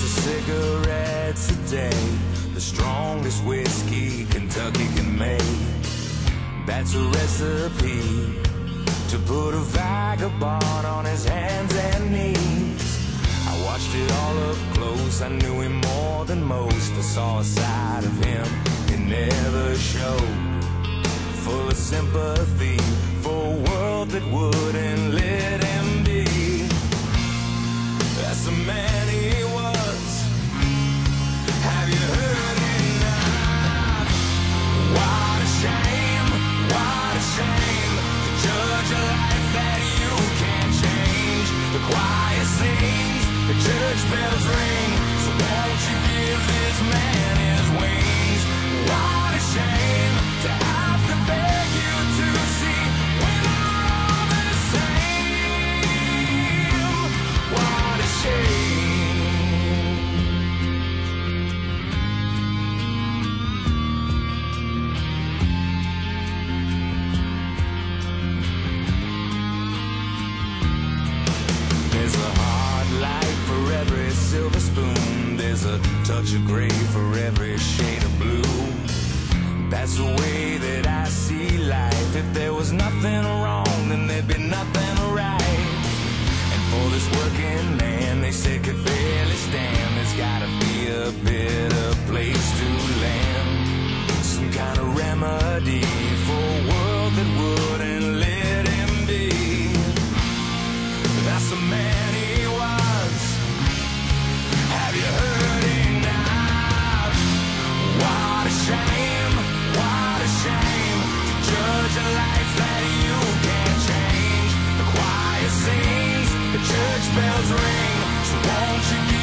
a cigarette today, the strongest whiskey Kentucky can make. That's a recipe to put a vagabond on his hands and knees. I watched it all up close, I knew him more than most. I saw a side of him he never showed, full of sympathy for a world that wouldn't let him be. That's the man he was. Have you heard enough? What a shame, what a shame, to judge a life that you can't change. The choir sings, the church bells ring, so won't you give this man his wings? What a shame to have to beg you to see we're all the same. What a shame. There's a hard light for every silver spoon, there's a touch of gray for every shade of blue. That's the way that I see life. If there was nothing wrong, then there'd be nothing right. And for this working man, they say could barely stand, there's gotta be a better place to land. Some kind of remedy for a world that wouldn't let him be. That's the man he was. Have you heard enough? What a shame, what a shame, to judge a life that you can't change. The choir sings, the church bells ring, so won't you give